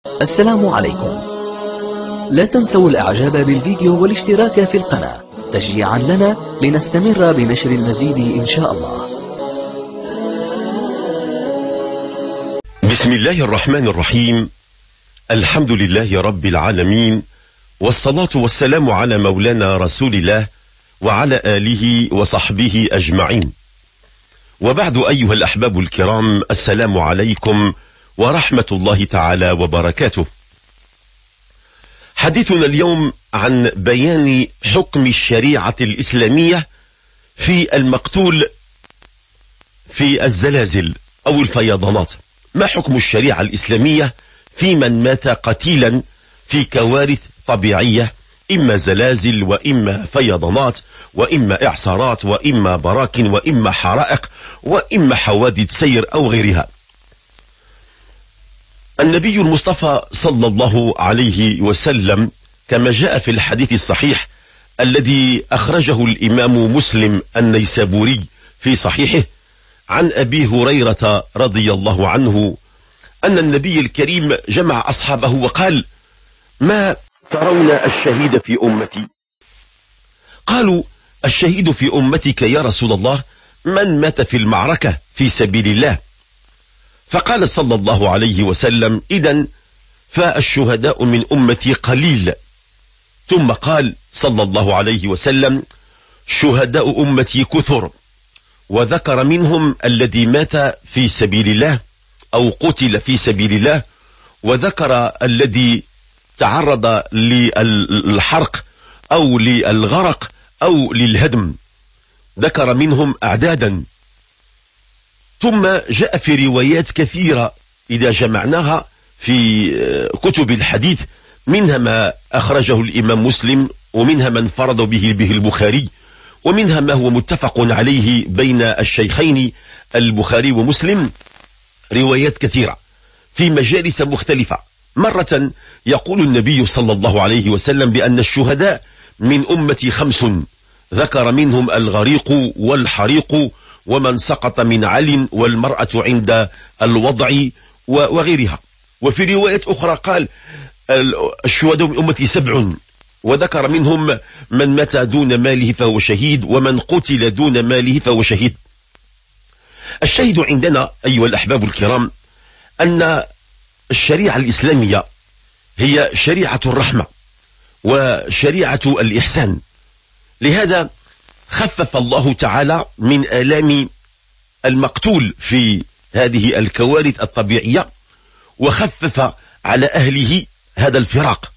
السلام عليكم. لا تنسوا الإعجاب بالفيديو والاشتراك في القناة تشجيعا لنا لنستمر بنشر المزيد إن شاء الله. بسم الله الرحمن الرحيم. الحمد لله رب العالمين، والصلاة والسلام على مولانا رسول الله وعلى آله وصحبه أجمعين، وبعد أيها الأحباب الكرام، السلام عليكم ورحمة الله تعالى وبركاته. حديثنا اليوم عن بيان حكم الشريعة الإسلامية في المقتول في الزلازل أو الفيضانات. ما حكم الشريعة الإسلامية في من مات قتيلا في كوارث طبيعية، إما زلازل وإما فيضانات وإما إعصارات وإما براكن وإما حرائق وإما حوادث سير أو غيرها. النبي المصطفى صلى الله عليه وسلم كما جاء في الحديث الصحيح الذي أخرجه الإمام مسلم النيسابوري في صحيحه عن أبي هريرة رضي الله عنه أن النبي الكريم جمع أصحابه وقال: ما ترون الشهيد في أمتي؟ قالوا: الشهيد في أمتك يا رسول الله من مات في المعركة في سبيل الله. فقال صلى الله عليه وسلم: إذن فالشهداء من أمتي قليل. ثم قال صلى الله عليه وسلم: شهداء أمتي كثر. وذكر منهم الذي مات في سبيل الله أو قتل في سبيل الله، وذكر الذي تعرض للحرق أو للغرق أو للهدم، ذكر منهم أعدادا. ثم جاء في روايات كثيرة إذا جمعناها في كتب الحديث، منها ما أخرجه الإمام مسلم، ومنها من فرض به البخاري، ومنها ما هو متفق عليه بين الشيخين البخاري ومسلم، روايات كثيرة في مجالس مختلفة. مرة يقول النبي صلى الله عليه وسلم بأن الشهداء من أمتي 5، ذكر منهم الغريق والحريق ومن سقط من عل والمرأة عند الوضع وغيرها. وفي رواية أخرى قال: الشهداء من أمتي 7، وذكر منهم من مات دون ماله فهو شهيد، ومن قتل دون ماله فهو شهيد. الشهيد عندنا أيها الأحباب الكرام أن الشريعة الإسلامية هي شريعة الرحمة وشريعة الإحسان. لهذا خفف الله تعالى من آلام المقتول في هذه الكوارث الطبيعية، وخفف على أهله هذا الفراق.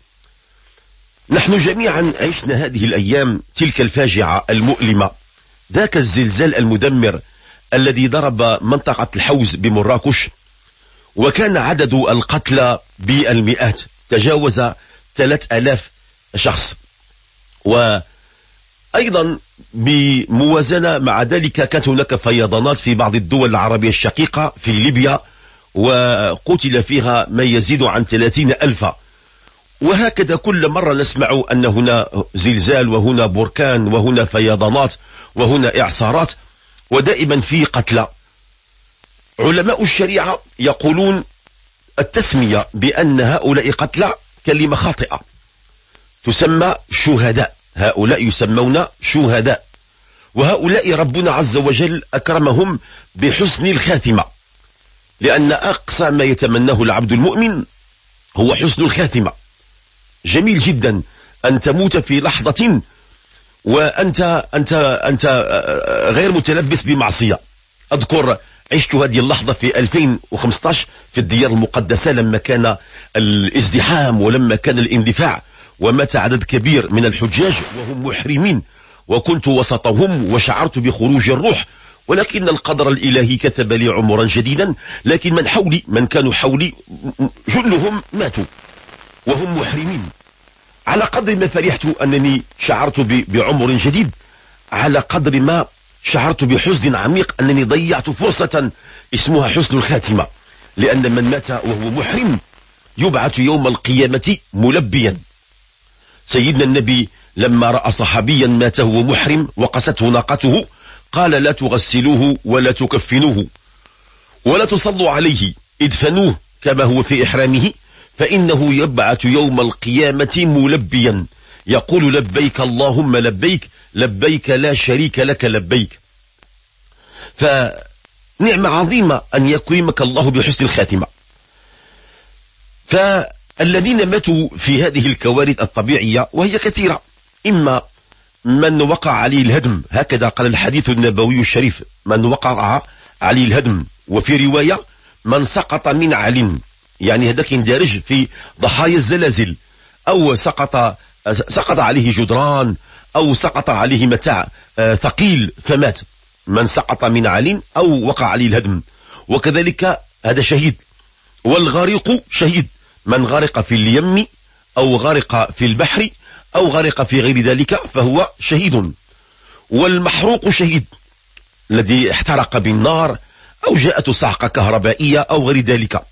نحن جميعا عشنا هذه الأيام تلك الفاجعة المؤلمة، ذاك الزلزال المدمر الذي ضرب منطقة الحوز بمراكش، وكان عدد القتلى بالمئات، تجاوز 3000 شخص. وأيضا بموازنة مع ذلك كانت هناك فيضانات في بعض الدول العربية الشقيقة، في ليبيا، وقتل فيها ما يزيد عن 30,000. وهكذا كل مرة نسمع أن هنا زلزال وهنا بركان وهنا فيضانات وهنا إعصارات، ودائما في قتلى. علماء الشريعة يقولون التسمية بأن هؤلاء قتلى كلمة خاطئة، تسمى شهداء، هؤلاء يسمون شهداء، وهؤلاء ربنا عز وجل أكرمهم بحسن الخاتمة، لأن أقصى ما يتمناه العبد المؤمن هو حسن الخاتمة. جميل جدا أن تموت في لحظة وأنت غير متلبس بمعصية. أذكر عشت هذه اللحظة في 2015 في الديار المقدسة، لما كان الازدحام ولما كان الاندفاع، ومات عدد كبير من الحجاج وهم محرمين، وكنت وسطهم وشعرت بخروج الروح، ولكن القدر الإلهي كتب لي عمرا جديدا. لكن من كانوا حولي جلهم ماتوا وهم محرمين. على قدر ما فرحت أنني شعرت بعمر جديد، على قدر ما شعرت بحزن عميق أنني ضيعت فرصة اسمها حسن الخاتمة، لأن من مات وهو محرم يبعث يوم القيامة ملبيا. سيدنا النبي لما رأى صحابيا مات وهو محرم وقسته ناقته قال: لا تغسلوه ولا تكفنوه ولا تصلوا عليه، ادفنوه كما هو في إحرامه، فإنه يبعث يوم القيامة ملبيا يقول لبيك اللهم لبيك لبيك لا شريك لك لبيك. فنعمة عظيمة أن يكرمك الله بحسن الخاتمة. فالذين ماتوا في هذه الكوارث الطبيعية وهي كثيرة، إما من وقع عليه الهدم، هكذا قال الحديث النبوي الشريف، من وقع عليه الهدم، وفي رواية من سقط من عل، يعني هذاك يندرج في ضحايا الزلازل، أو سقط عليه جدران، أو سقط عليه متاع ثقيل فمات، من سقط من عل أو وقع عليه الهدم، وكذلك هذا شهيد. والغارق شهيد، من غرق في اليم أو غرق في البحر أو غرق في غير ذلك فهو شهيد. والمحروق شهيد، الذي احترق بالنار أو جاءته صعقة كهربائية أو غير ذلك.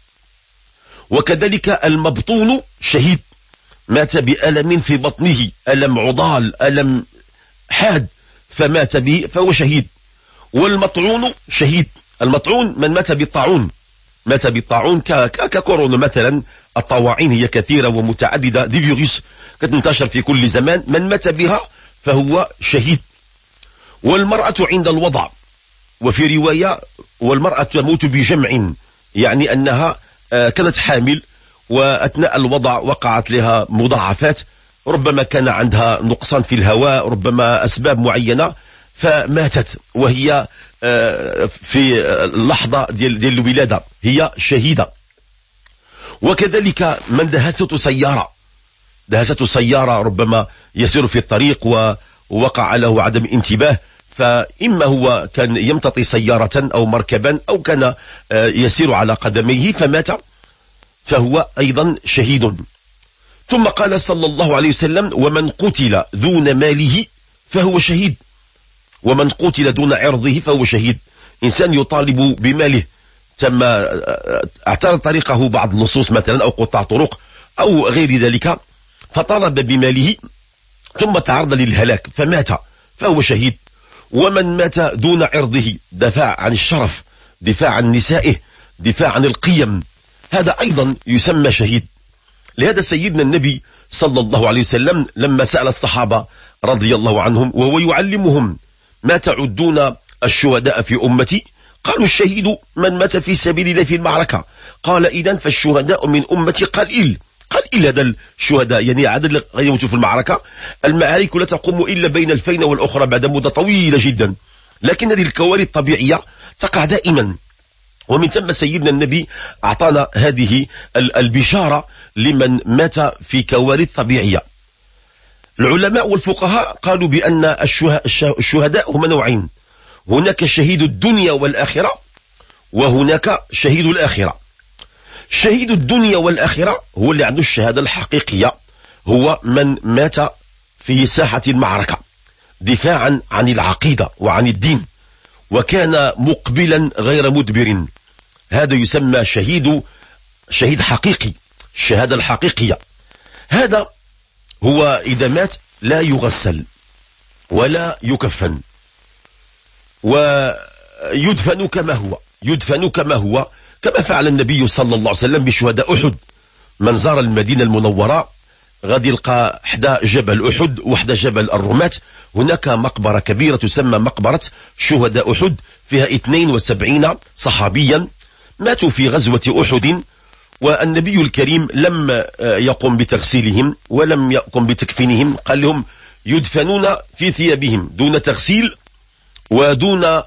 وكذلك المبطون شهيد، مات بألم في بطنه، ألم عضال، ألم حاد، فمات به فهو شهيد. والمطعون شهيد، المطعون من مات بالطاعون، مات بالطاعون ككورونا مثلا. الطواعين هي كثيرة ومتعددة، دي فيروس كتنتشر في كل زمان، من مات بها فهو شهيد. والمرأة عند الوضع، وفي رواية والمرأة تموت بجمع، يعني أنها كانت حامل وأثناء الوضع وقعت لها مضاعفات، ربما كان عندها نقصان في الهواء، ربما أسباب معينة، فماتت وهي في اللحظة ديال الولادة هي شهيدة. وكذلك من دهسته سيارة، دهسته سيارة، ربما يسير في الطريق ووقع له عدم انتباه، فإما هو كان يمتطي سيارة أو مركبا أو كان يسير على قدميه فمات، فهو أيضا شهيد. ثم قال صلى الله عليه وسلم: ومن قتل دون ماله فهو شهيد، ومن قتل دون عرضه فهو شهيد. إنسان يطالب بماله، تم اعترض طريقه بعض اللصوص مثلا أو قطاع طرق أو غير ذلك، فطالب بماله ثم تعرض للهلاك فمات فهو شهيد. ومن مات دون عرضه، دفاع عن الشرف، دفاع عن نسائه، دفاع عن القيم، هذا أيضا يسمى شهيد. لهذا سيدنا النبي صلى الله عليه وسلم لما سأل الصحابة رضي الله عنهم وهو يعلمهم: ما تعدون الشهداء في أمتي؟ قالوا: الشهيد من مات في سبيل الله في المعركة. قال: إذن فالشهداء من أمتي قليل. هذا الشهداء يعني عدد غير يموتوا في المعركة. المعارك لا تقوم إلا بين الفين والأخرى بعد مدة طويلة جدا، لكن هذه الكوارث الطبيعية تقع دائما، ومن ثم سيدنا النبي أعطانا هذه البشارة لمن مات في كوارث طبيعية. العلماء والفقهاء قالوا بأن الشهداء هم نوعين: هناك شهيد الدنيا والآخرة، وهناك شهيد الآخرة. شهيد الدنيا والآخرة هو اللي عنده الشهادة الحقيقية، هو من مات في ساحة المعركة دفاعا عن العقيدة وعن الدين، وكان مقبلا غير مدبر، هذا يسمى شهيد حقيقي، الشهادة الحقيقية. هذا هو إذا مات لا يغسل ولا يكفن، ويدفن كما هو، كما فعل النبي صلى الله عليه وسلم بشهداء أحد. من زار المدينة المنورة غادي يلقى حدا جبل أحد وحدا جبل الرماة، هناك مقبرة كبيرة تسمى مقبرة شهداء أحد، فيها 72 صحابيا ماتوا في غزوة أحد، والنبي الكريم لم يقم بتغسيلهم ولم يقم بتكفينهم، قال لهم يدفنون في ثيابهم دون تغسيل ودون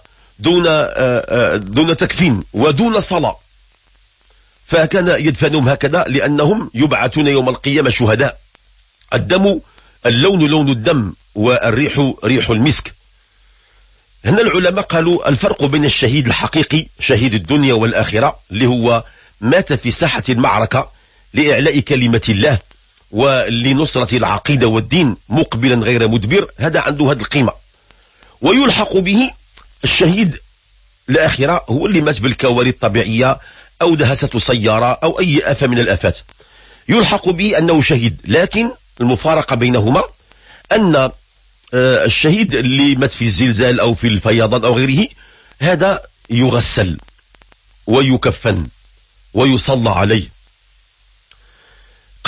تكفين ودون صلاة، فكان يدفنهم هكذا لأنهم يبعثون يوم القيامة شهداء. الدم اللون لون الدم والريح ريح المسك. هنا العلماء قالوا الفرق بين الشهيد الحقيقي شهيد الدنيا والآخرة اللي هو مات في ساحة المعركة لإعلاء كلمة الله ولنصرة العقيدة والدين مقبلا غير مدبر، هذا عنده هذه القيمة. ويلحق به الشهيد الآخرة هو اللي مات بالكوارث الطبيعية أو دهسته سيارة أو أي آفة من الآفات، يلحق به أنه شهيد، لكن المفارقة بينهما أن الشهيد اللي مات في الزلزال أو في الفيضان أو غيره هذا يغسل ويكفن ويصلى عليه.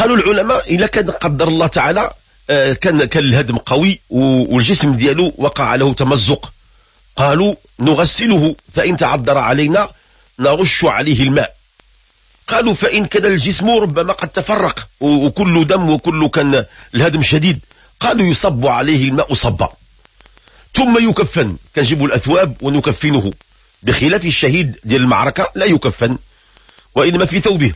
قالوا العلماء إلا كان قدر الله تعالى كان الهدم قوي والجسم ديالو وقع له تمزق، قالوا نغسله، فإن تعذر علينا نرش عليه الماء. قالوا فإن كان الجسم ربما قد تفرق وكل دم وكل كان الهدم شديد، قالوا يصب عليه الماء صبا ثم يكفن، كنجيبوا الأثواب ونكفنه، بخلاف الشهيد ديال المعركة لا يكفن وإنما في ثوبه.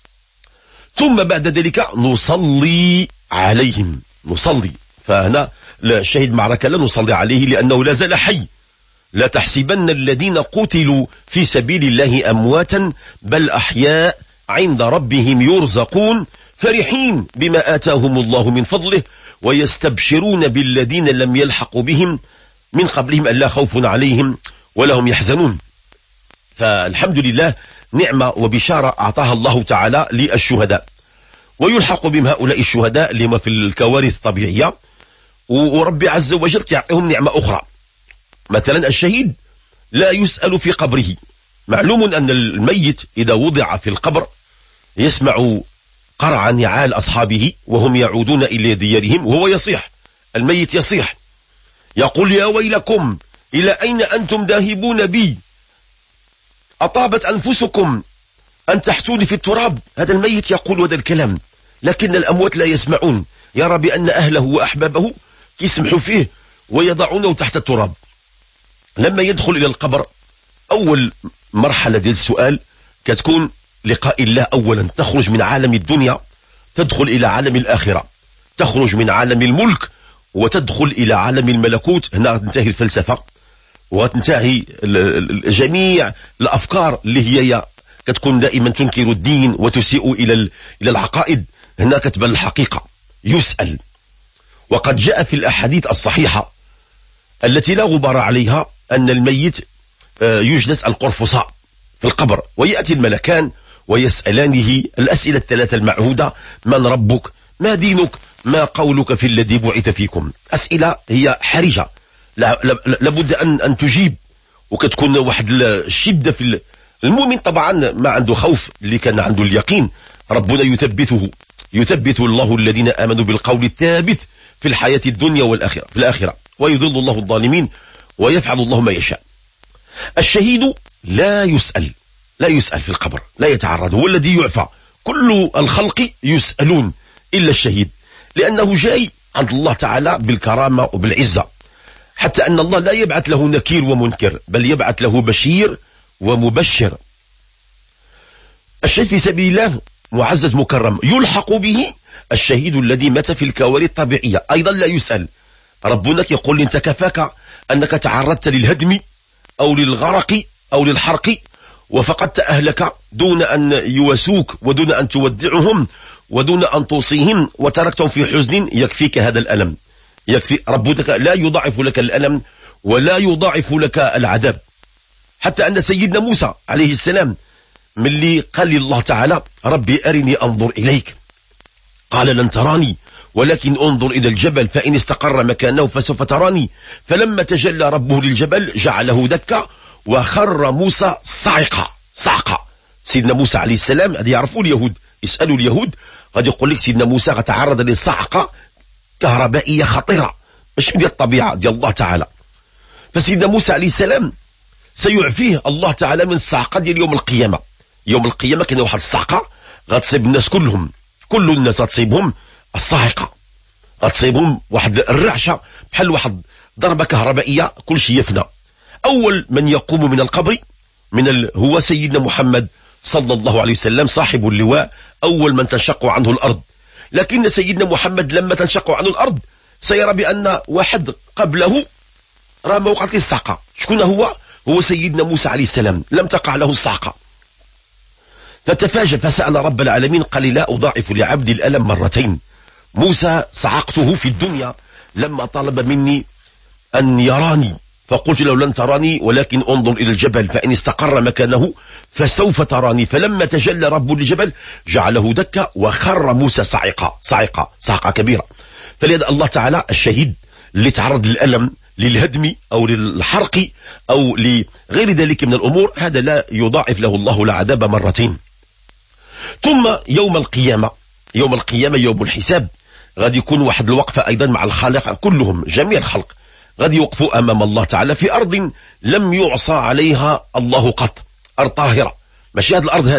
ثم بعد ذلك نصلي عليهم، نصلي، فهنا الشهيد المعركة لا نصلي عليه لأنه لا زال حي. لا تحسبن الذين قتلوا في سبيل الله أمواتا بل أحياء عند ربهم يرزقون فرحين بما آتاهم الله من فضله ويستبشرون بالذين لم يلحقوا بهم من قبلهم ألا خوف عليهم ولا هم يحزنون. فالحمد لله نعمة وبشارة أعطاها الله تعالى للشهداء، ويلحق بهم هؤلاء الشهداء اللي هم في الكوارث الطبيعية، وربي عز وجل يعطيهم نعمة أخرى. مثلا الشهيد لا يسأل في قبره. معلوم أن الميت إذا وضع في القبر يسمع قرع نعال أصحابه وهم يعودون إلى ديارهم وهو يصيح، الميت يصيح يقول يا ويلكم إلى أين أنتم ذاهبون بي، أطابت أنفسكم أن تحتوني في التراب. هذا الميت يقول هذا الكلام، لكن الأموات لا يسمعون، يرى بأن أهله وأحبابه يسمحوا فيه ويضعونه تحت التراب. لما يدخل إلى القبر أول مرحلة ديال السؤال كتكون لقاء الله أولا، تخرج من عالم الدنيا تدخل إلى عالم الآخرة، تخرج من عالم الملك وتدخل إلى عالم الملكوت. هنا تنتهي الفلسفة وتنتهي جميع الأفكار اللي هي كتكون دائما تنكر الدين وتسيء إلى العقائد. هنا كتبان الحقيقة، يسأل. وقد جاء في الأحاديث الصحيحة التي لا غبار عليها أن الميت يجلس القرفصاء في القبر ويأتي الملكان ويسألانه الأسئلة الثلاثة المعهودة: من ربك؟ ما دينك؟ ما قولك في الذي بعث فيكم؟ أسئلة هي حرجة، لابد أن تجيب، وكتكون واحد الشدة في المؤمن. طبعا ما عنده خوف، اللي كان عنده اليقين ربنا يثبت الله الذين آمنوا بالقول الثابت في الحياة الدنيا والآخرة في الآخرة، ويضل الله الظالمين ويفعل الله ما يشاء. الشهيد لا يسأل في القبر، لا يتعرض، هو الذي يعفى. كل الخلق يسألون إلا الشهيد، لأنه جاي عند الله تعالى بالكرامة وبالعزة، حتى أن الله لا يبعث له نكير ومنكر، بل يبعث له بشير ومبشر. الشهيد في سبيل الله معزز مكرم، يلحق به الشهيد الذي مات في الكوارث الطبيعية، أيضا لا يسأل. ربنا يقول انت كفاك أنك تعرضت للهدم أو للغرق أو للحرق وفقدت أهلك دون أن يواسوك ودون أن تودعهم ودون أن توصيهم وتركتهم في حزن، يكفيك هذا الألم، يكفي. ربك لا يضاعف لك الألم ولا يضاعف لك العذاب. حتى أن سيدنا موسى عليه السلام من اللي قال لله تعالى ربي أرني أنظر إليك، قال لن تراني ولكن انظر إلى الجبل فإن استقر مكانه فسوف تراني. فلما تجلى ربه للجبل جعله دكا وخر موسى صعقة. سيدنا موسى عليه السلام، هذا يعرفوا اليهود، يسألوا اليهود غادي يقول لك سيدنا موسى غتعرض لصعقة كهربائية خطيرة، مش ديال الطبيعة ديال الله تعالى. فسيدنا موسى عليه السلام سيعفيه الله تعالى من الصعقة ديال يوم القيامة. يوم القيامة كاين واحد الصعقة غتصيب الناس كلهم، كل الناس غتصيبهم الصاعقة، غتصيبهم واحد الرعشة بحال واحد ضربة كهربائية، كل شيء يفنى. أول من يقوم من القبر هو سيدنا محمد صلى الله عليه وسلم صاحب اللواء، أول من تنشق عنه الأرض. لكن سيدنا محمد لما تنشق عنه الأرض سيرى بأن واحد قبله راه ما وقعت له الصعقة. شكون هو سيدنا موسى عليه السلام، لم تقع له الصعقة. فتفاجأ فسأل رب العالمين قال لا أضاعف لعبدي الألم مرتين. موسى صعقته في الدنيا لما طلب مني أن يراني، فقلت له لن تراني ولكن انظر إلى الجبل فإن استقر مكانه فسوف تراني. فلما تجلى رب للجبل جعله دكا وخر موسى صعقة كبيرة. فلذا الله تعالى الشهيد اللي تعرض للألم، للهدم أو للحرق أو لغير ذلك من الأمور، هذا لا يضاعف له الله العذاب مرتين. ثم يوم القيامة يوم القيامة يوم الحساب غادي يكون واحد الوقفة أيضا مع الخالق كلهم، جميع الخلق غادي يوقفوا أمام الله تعالى في أرض لم يعصى عليها الله قط، أرض طاهرة. ماشي هاد الأرض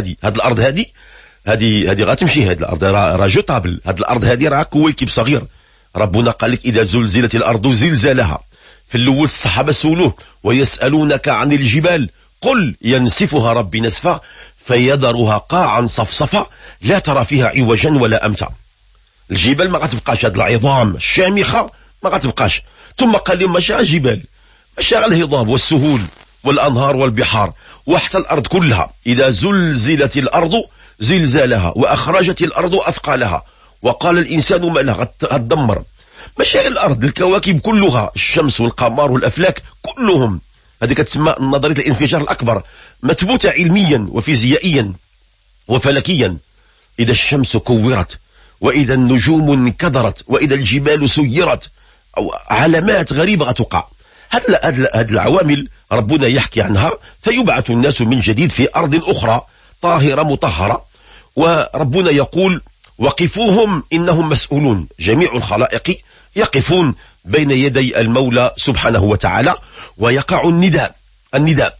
هذه غتمشي، هاد الأرض راه جوطابل، هاد الأرض هذه راه كويكب صغير. ربنا قال لك إذا زلزلت الأرض زلزالها. في الأول الصحابة سولوه ويسألونك عن الجبال قل ينسفها ربي نسفا فيذرها قاعا صفصفا لا ترى فيها عوجا ولا أمتا. الجبال ما غتبقاش، هاد العظام الشامخة ما غتبقاش. ثم قال لهم ماشي الجبال، ماشي الهضاب والسهول والأنهار والبحار، وحتى الأرض كلها إذا زلزلت الأرض زلزالها وأخرجت الأرض أثقالها وقال الإنسان ما لها غتدمر. ماشي الأرض، الكواكب كلها، الشمس والقمر والأفلاك كلهم، هذه كتسمى نظرية الانفجار الأكبر، مثبوتة علميا وفيزيائيا وفلكيا. إذا الشمس كورت وإذا النجوم انكدرت وإذا الجبال سيرت، أو علامات غريبة غتوقع. هذه العوامل ربنا يحكي عنها، فيبعث الناس من جديد في أرض أخرى طاهرة مطهرة. وربنا يقول وقفوهم إنهم مسؤولون. جميع الخلائق يقفون بين يدي المولى سبحانه وتعالى، ويقع النداء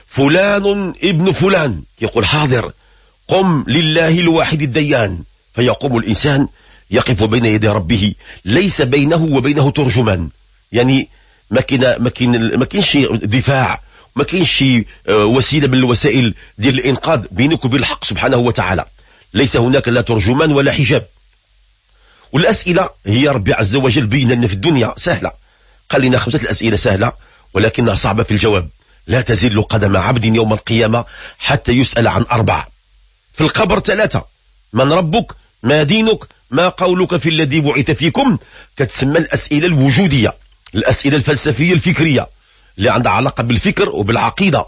فلان ابن فلان، يقول حاضر قم لله الواحد الديان. فيقوم الإنسان يقف بين يدي ربه، ليس بينه وبينه ترجمان، يعني ما كاينش دفاع، ما كاينش وسيلة من الوسائل ديال الإنقاذ بينك وبين الحق سبحانه وتعالى. ليس هناك لا ترجمان ولا حجاب. والأسئلة هي ربي عز وجل بين لنا في الدنيا سهلة، قال لنا 5 الأسئلة سهلة ولكنها صعبة في الجواب. لا تزل قدم عبد يوم القيامة حتى يسأل عن 4. في القبر 3: من ربك، ما دينك، ما قولك في الذي بعث فيكم. كتسمى الأسئلة الوجودية، الأسئلة الفلسفية الفكرية اللي عندها علاقة بالفكر وبالعقيدة.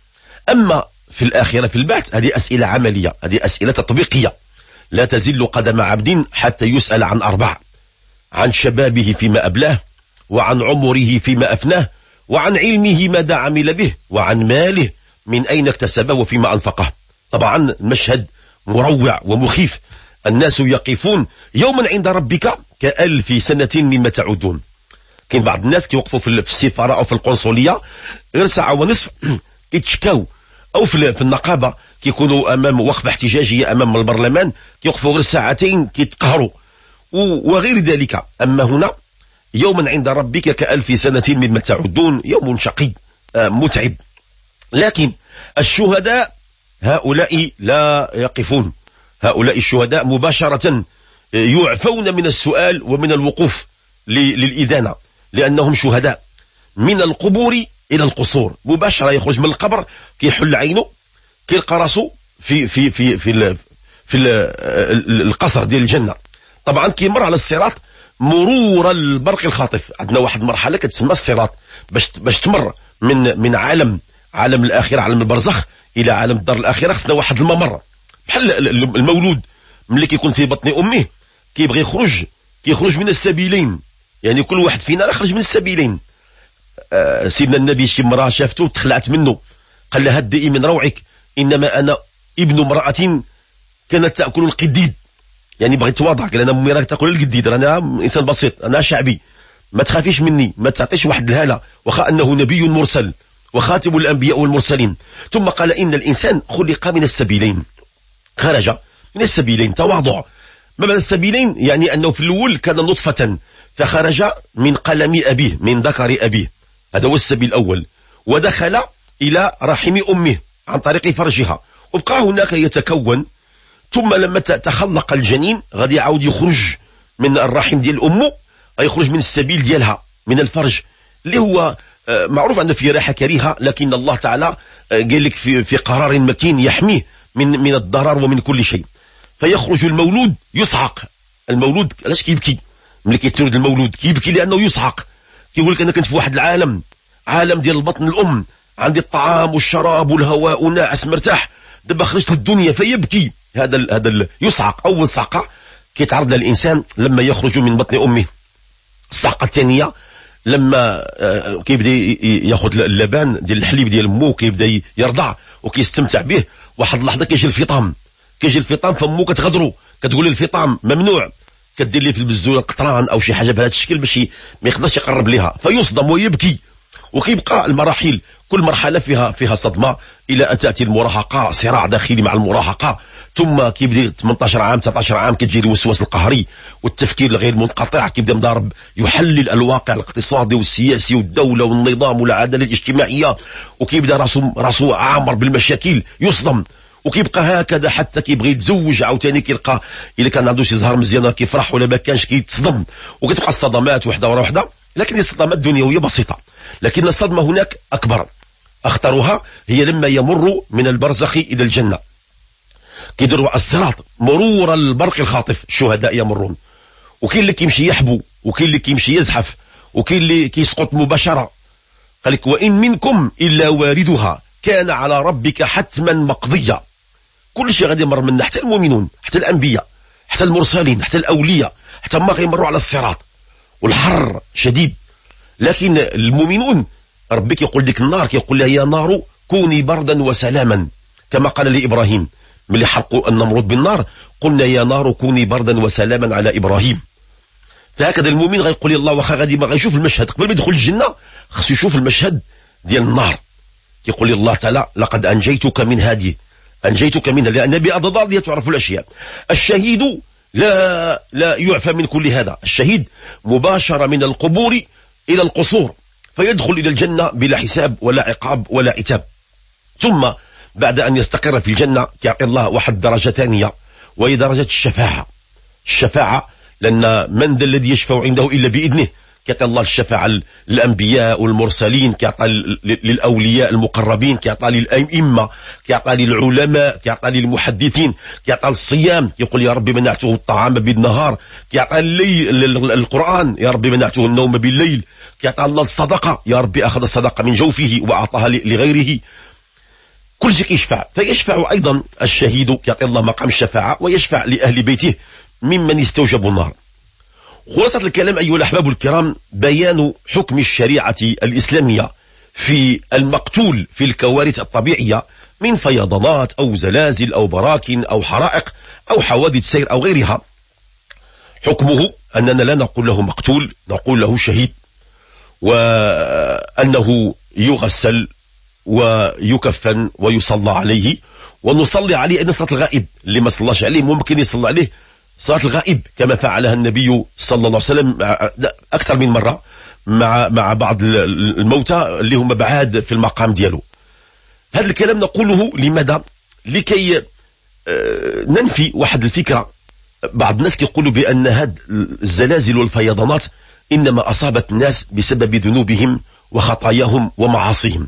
أما في الآخرة في البعث هذه أسئلة عملية، هذه أسئلة تطبيقية. لا تزل قدم عبد حتى يسأل عن 4: عن شبابه فيما أبلاه، وعن عمره فيما أفناه، وعن علمه ماذا عمل به، وعن ماله من أين اكتسبه وفيما أنفقه. طبعا المشهد مروع ومخيف. الناس يقفون يوما عند ربك كألف سنة مما تعودون. كاين بعض الناس كيوقفوا في السفارة أو في القنصلية غير ساعة ونصف كيتشكاو، أو في النقابة كيكونوا أمام وقفة احتجاجية أمام البرلمان كيوقفوا غير ساعتين كيتقهروا وغير ذلك. أما هنا يوما عند ربك كألف سنة مما تعودون، يوم شقي متعب. لكن الشهداء هؤلاء لا يقفون، هؤلاء الشهداء مباشرة يعفون من السؤال ومن الوقوف للإذانة، لأنهم شهداء. من القبور إلى القصور مباشرة، يخرج من القبر كيحل عينه كيلقى راسو في القصر ديال الجنة. طبعا كيمر على الصراط مرور البرق الخاطف. عندنا واحد مرحلة كتسمى الصراط، باش تمر من عالم الآخرة، عالم البرزخ، إلى عالم الدار الآخرة خصنا واحد الممر. بحال المولود ملي كيكون في بطن أمه كيبغي يخرج من السبيلين، يعني كل واحد فينا يخرج من السبيلين. سيدنا النبي شي مرة شافته تخلعت منه، قال لها هدئي من روعك، إنما أنا ابن امرأة كانت تأكل القديد. يعني بغيت تواضع، قال أنا أمي راك تأكل القديد، أنا إنسان بسيط، أنا شعبي، ما تخافيش مني، ما تعطيش واحد الهالة، وخا أنه نبي مرسل وخاتم الأنبياء والمرسلين. ثم قال إن الإنسان خلق من السبيلين، خرج من السبيلين، تواضع. ما معنى السبيلين؟ يعني أنه في الأول كان نطفة فخرج من قلم أبيه، من ذكر أبيه، هذا هو السبيل الأول، ودخل إلى رحم أمه عن طريق فرجها، وبقى هناك يتكون. ثم لما تخلق الجنين غادي يعاود يخرج من الرحم ديال أمه، يخرج من السبيل ديالها، من الفرج، اللي هو معروف أنه في ريحة كريهة، لكن الله تعالى قال لك في قرار مكين يحميه من الضرر ومن كل شيء. فيخرج المولود يصعق. المولود علاش كيبكي؟ ملي كيتولد المولود كيبكي لأنه يصعق، كيقول لك أنا كنت في واحد عالم ديال البطن الأم، عندي الطعام والشراب والهواء وناعس مرتاح، دابا خرجت للدنيا فيبكي. هذا يصعق. أول صعقة كيتعرض للإنسان لما يخرج من بطن أمه. الصعقة الثانية لما كيبدا ياخذ اللبان ديال الحليب ديال امه، كيبدا يرضع وكيستمتع به. واحد اللحظه كيجي الفطام فمه كتغدرو، كتقول لي الفطام ممنوع، كدير لي في البزوله القطران او شي حاجه بهذا الشكل باش ما يقدرش يقرب ليها، فيصدم ويبكي. وكيبقى المراحل، كل مرحله فيها صدمه، الى ان تاتي المراهقه، صراع داخلي مع المراهقه، ثم كيبدا 18 عام 19 عام كتجي الوسواس القهري والتفكير الغير منقطع، كيبدا مضارب يحلل الواقع الاقتصادي والسياسي والدوله والنظام والعداله الاجتماعيه، وكيبدا راسو عامر بالمشاكل، يصدم. وكيبقى هكذا حتى كيبغي يتزوج عاوتاني، كيلقى الا كان عنده شي زهر مزيان كيفرح، ولا ما كانش كيتصدم. وكتبقى الصدمات وحده ورا وحده، لكن الصدمات الدنيويه بسيطه، لكن الصدمه هناك اكبر، اخطرها هي لما يمر من البرزخ الى الجنه. كيديروا الصراط مرور البرق الخاطف، الشهداء يمرون، وكاين اللي كيمشي يحبو، وكاين اللي كيمشي يزحف، وكاين اللي كيسقط مباشره. قال لك وان منكم الا واردها كان على ربك حتما مقضيا. كل شيء غادي يمر منا، حتى المؤمنون، حتى الانبياء، حتى المرسلين، حتى الاولياء، حتى ما غيمروا على الصراط، والحر شديد. لكن المؤمنون ربي كيقول ديك النار، كيقول لها يا نار كوني بردا وسلاما، كما قال لابراهيم ملي حرقوا النمرود بالنار، قلنا يا نار كوني بردا وسلاما على ابراهيم. فهكذا المؤمن غيقول الله واخا غادي ما غيشوف المشهد قبل ما يدخل الجنه، خصو يشوف المشهد ديال النار. يقول لي الله تعالى لقد أنجيتك من هذه، أنجيتك منها، لأن بأضدادها تعرف الأشياء. الشهيد لا يعفى من كل هذا، الشهيد مباشرة من القبور إلى القصور، فيدخل إلى الجنة بلا حساب ولا عقاب ولا عتاب. ثم بعد أن يستقر في الجنة يعطي الله واحد درجة ثانية، وهي درجة الشفاعة. الشفاعة لأن من ذا الذي يشفع عنده إلا بإذنه، كيعطي الله الشفاعة للأنبياء والمرسلين، كيعطي للأولياء المقربين، كيعطي للأئمة، كيعطي للعلماء، كيعطي للمحدثين، كيعطي للصيام، يقول يا ربي منعته الطعام بالنهار، كيعطي القرآن يا ربي منعته النوم بالليل، كيعطي الله الصدقة يا ربي أخذ الصدقة من جوفه وأعطاها لغيره. كل شيء يشفع. فيشفع أيضا الشهيد، يعطي الله مقام الشفاعة، ويشفع لأهل بيته ممن يستوجب النار. خلاصة الكلام أيها الأحباب الكرام، بيان حكم الشريعة الإسلامية في المقتول في الكوارث الطبيعية من فيضانات أو زلازل أو براكين أو حرائق أو حوادث سير أو غيرها. حكمه أننا لا نقول له مقتول، نقول له شهيد، وأنه يغسل ويكفن ويصلى عليه، ونصلي عليه أن صلاة الغائب اللي ما صلاش عليه ممكن يصلى عليه صلاة الغائب، كما فعلها النبي صلى الله عليه وسلم أكثر من مرة مع بعض الموتى اللي هم بعاد في المقام ديالو. هذا الكلام نقوله لماذا؟ لكي ننفي واحد الفكرة. بعض الناس يقولوا بأن هذه الزلازل والفيضانات إنما أصابت الناس بسبب ذنوبهم وخطاياهم ومعاصيهم.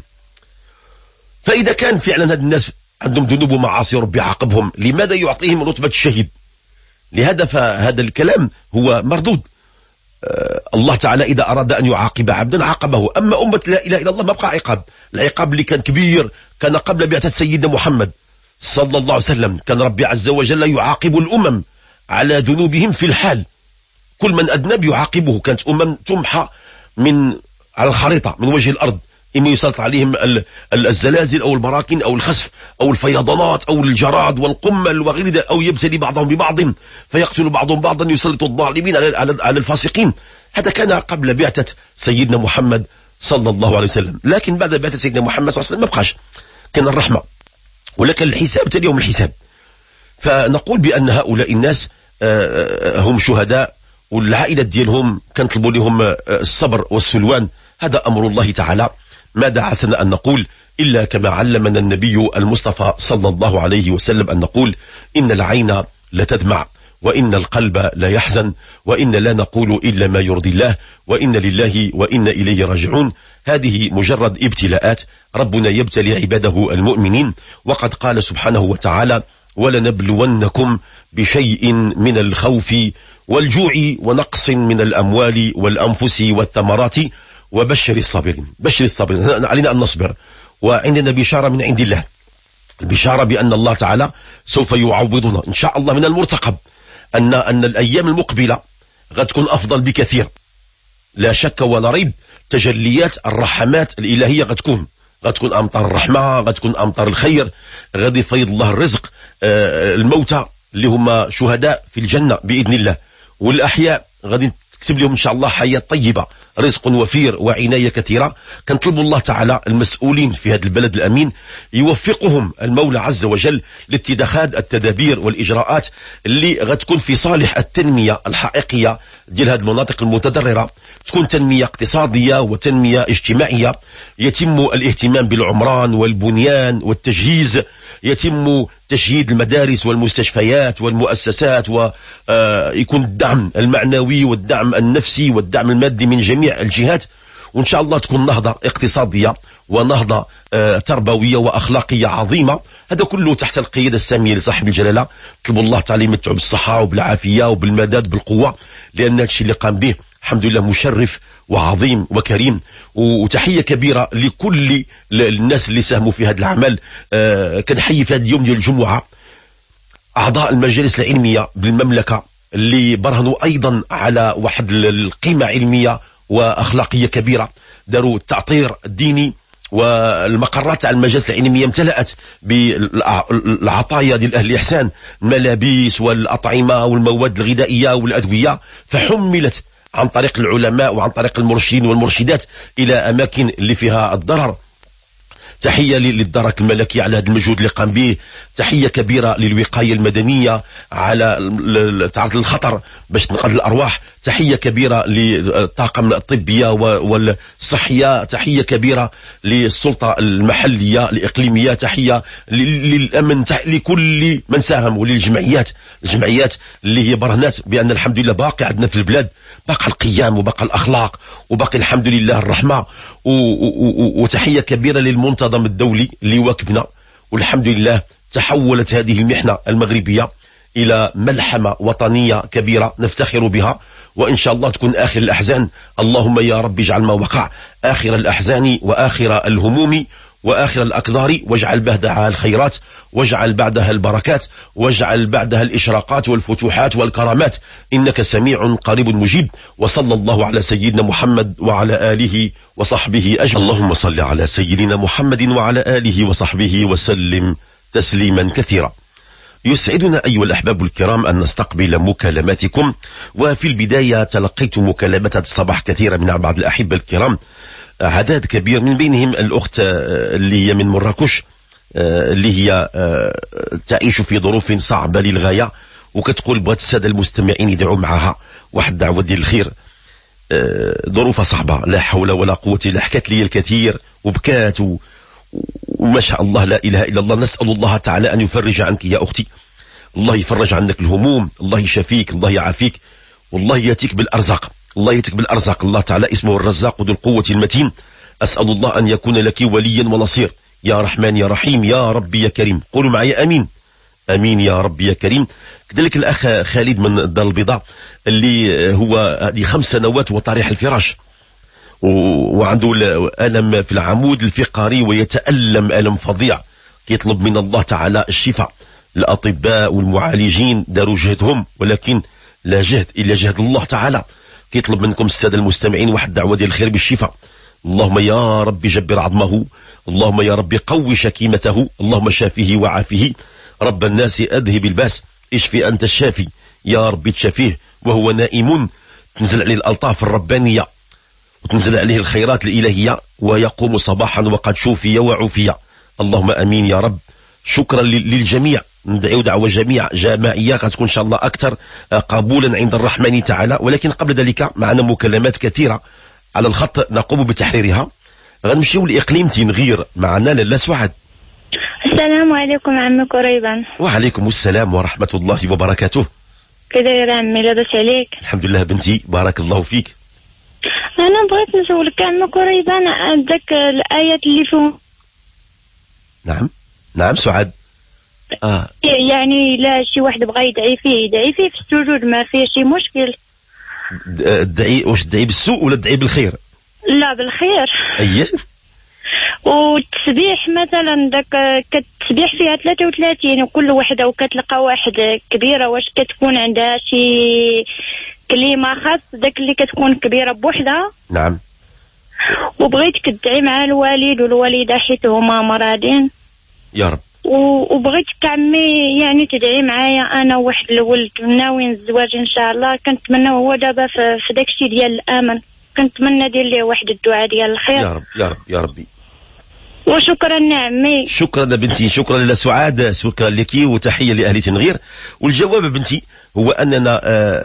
فإذا كان فعلا هذا الناس عندهم ذنوب ومعاصي ربي عاقبهم، لماذا يعطيهم رتبة الشهيد؟ لهذا فهذا الكلام هو مردود. الله تعالى إذا أراد أن يعاقب عبدا عاقبه، أما أمة لا إله إلا الله ما بقى عقاب. العقاب اللي كان كبير كان قبل بعثة سيدنا محمد صلى الله عليه وسلم، كان ربي عز وجل يعاقب الأمم على ذنوبهم في الحال، كل من أذنب يعاقبه. كانت أمم تمحى على الخريطة من وجه الأرض، إنه يسلط عليهم الزلازل أو البراكين أو الخسف أو الفيضانات أو الجراد والقمل وغير ذلك، أو يبتلي بعضهم ببعض فيقتل بعضهم بعضا، يسلط الظالمين على الفاسقين. هذا كان قبل بعثة سيدنا محمد صلى الله عليه وسلم. لكن بعد بعثة سيدنا محمد صلى الله عليه وسلم ما بقاش، كان الرحمة ولكن الحساب تالي يوم الحساب. فنقول بأن هؤلاء الناس هم شهداء، والعائلة ديالهم كنطلبوا لهم الصبر والسلوان. هذا أمر الله تعالى. ماذا عسنا أن نقول إلا كما علمنا النبي المصطفى صلى الله عليه وسلم أن نقول إن العين لتدمع وإن القلب لا يحزن وإن لا نقول إلا ما يرضي الله وإن لله وإن إليه راجعون. هذه مجرد ابتلاءات، ربنا يبتلي عباده المؤمنين، وقد قال سبحانه وتعالى ولنبلونكم بشيء من الخوف والجوع ونقص من الأموال والأنفس والثمرات وبشر الصابرين. بشر الصابرين، علينا أن نصبر، وعندنا بشارة من عند الله، البشارة بأن الله تعالى سوف يعوضنا إن شاء الله. من المرتقب أن الأيام المقبلة غتكون أفضل بكثير، لا شك ولا ريب. تجليات الرحمات الإلهية غتكون أمطار الرحمة، غتكون أمطار الخير، غادي يفيض الله الرزق. الموتى اللي هما شهداء في الجنة بإذن الله، والأحياء غادي تكتب لهم إن شاء الله حياة طيبة، رزق وفير وعناية كثيرة. كنطلب الله تعالى المسؤولين في هذا البلد الأمين يوفقهم المولى عز وجل لاتخاذ التدابير والإجراءات اللي غتكون في صالح التنمية الحقيقية ديال هذه المناطق المتضررة، تكون تنمية اقتصادية وتنمية اجتماعية، يتم الاهتمام بالعمران والبنيان والتجهيز، يتم تشييد المدارس والمستشفيات والمؤسسات، ويكون الدعم المعنوي والدعم النفسي والدعم المادي من جميع الجهات، وإن شاء الله تكون نهضة اقتصادية ونهضة تربوية وأخلاقية عظيمة. هذا كله تحت القيادة السامية لصاحب الجلالة. طلب الله تعالى يمتعه بالصحة وبالعافية وبالمداد بالقوة، لأن هذا الشيء اللي قام به الحمد لله مشرف وعظيم وكريم. وتحية كبيرة لكل الناس اللي ساهموا في هذا العمل. كنحيي في هذا اليوم ديال الجمعة أعضاء المجالس العلمية بالمملكة اللي برهنوا أيضا على واحد القيمة علمية وأخلاقية كبيرة، داروا التعطير الديني، والمقرات تاع المجالس العلمية امتلأت بالعطايا ديال أهل الإحسان، الملابس والأطعمة والمواد الغذائية والأدوية، فحملت عن طريق العلماء وعن طريق المرشدين والمرشدات إلى أماكن اللي فيها الضرر. تحية للدرك الملكي على هذا المجهود اللي قام به، تحية كبيرة للوقاية المدنية على تعرض للخطر باش تنقذ الأرواح، تحية كبيرة للطاقم الطبية والصحية، تحية كبيرة للسلطة المحلية الإقليمية، تحية للأمن، لكل من ساهم، وللجمعيات اللي هي برهنات بأن الحمد لله باقي عندنا في البلاد باقي القيام وباقي الأخلاق وباقي الحمد لله الرحمة. وتحية كبيرة للمنتظم الدولي اللي واكبنا، والحمد لله تحولت هذه المحنة المغربية إلى ملحمة وطنية كبيرة نفتخر بها، وإن شاء الله تكون آخر الأحزان. اللهم يا رب اجعل ما وقع آخر الأحزان وآخر الهموم وآخر الأقدار، واجعل بعدها الخيرات، واجعل بعدها البركات، واجعل بعدها الإشراقات والفتوحات والكرامات، إنك سميع قريب مجيب. وصلى الله على سيدنا محمد وعلى آله وصحبه أجمعين. اللهم صل على سيدنا محمد وعلى آله وصحبه وسلم تسليما كثيرا. يسعدنا أيها الأحباب الكرام أن نستقبل مكالماتكم، وفي البداية تلقيت مكالمات الصباح كثيرة من بعض الأحبة الكرام، عدد كبير من بينهم الأخت اللي هي من مراكش، اللي هي تعيش في ظروف صعبة للغاية، وكتقول بغات السادة المستمعين يدعوا معها واحد دعوة ديال الخير. ظروفها صعبة لا حول ولا قوة إلا، حكت لي الكثير وبكات وما شاء الله لا إله إلا الله. نسأل الله تعالى أن يفرج عنك يا أختي، الله يفرج عنك الهموم، الله يشفيك، الله يعافيك، والله ياتيك بالأرزاق، الله ياتيك بالأرزاق. الله تعالى اسمه الرزاق ذو القوة المتين. أسأل الله أن يكون لك وليا ونصير يا رحمن يا رحيم يا ربي يا كريم. قولوا معي آمين. آمين يا ربي يا كريم. كذلك الأخ خالد من الدار البيضاء اللي هو هذه 5 سنوات وطريح الفراش، وعنده ألم في العمود الفقري ويتألم ألم فظيع، يطلب من الله تعالى الشفاء. الأطباء والمعالجين داروا جهدهم، ولكن لا جهد إلا جهد الله تعالى. يطلب منكم السادة المستمعين واحد دعوة ديال الخير بالشفاء. اللهم يا رب جبر عظمه، اللهم يا رب قوي شكيمته، اللهم شافيه وعافيه، رب الناس أذهب الباس، اشفي أنت الشافي، يا رب تشافيه وهو نائم، تنزل عليه الألطاف الربانية وتنزل عليه الخيرات الإلهية، ويقوم صباحا وقد شوفي وعوفي. اللهم أمين يا رب. شكرا للجميع، ندعو دعوة جماعية غتكون إن شاء الله أكثر قبولا عند الرحمن تعالى. ولكن قبل ذلك معنا مكالمات كثيرة على الخط نقوم بتحريرها. غنمشيو لإقليم تنغير، معنا لاله سعاد. السلام عليكم عمي قريبا. وعليكم السلام ورحمة الله وبركاته. كي داير عمي؟ لاباس عليك؟ الحمد لله بنتي، بارك الله فيك. أنا بغيت نسولك عمي قريبا داك الآيات اللي فيهم. نعم سعاد. يعني لا شي واحد بغى يدعي فيه في السجود ما فيه شي مشكل. واش تدعي بالسوء ولا تدعي بالخير؟ لا بالخير. أيه. والتسبيح مثلا داك كتسبيح فيها 33 وكل وحده وكتلقى واحد كبيره، واش كتكون عندها شي كلمه خاص داك اللي كتكون كبيره بوحدها؟ نعم. وبغيتك تدعي مع الوالد والوالده حيت هما مرادين. يا رب وبغيتك عمي يعني تدعي معايا انا وواحد الولد ناويين الزواج ان شاء الله. كنتمنى هو دابا في داكشي ديال الامل، كنتمنى دير ليه واحد الدعاء ديال الخير. يا رب يا رب يا ربي. وشكرا عمي. شكرا بنتي، شكرا لسعاد، شكرا لك وتحية لأهل تنغير. والجواب بنتي هو أننا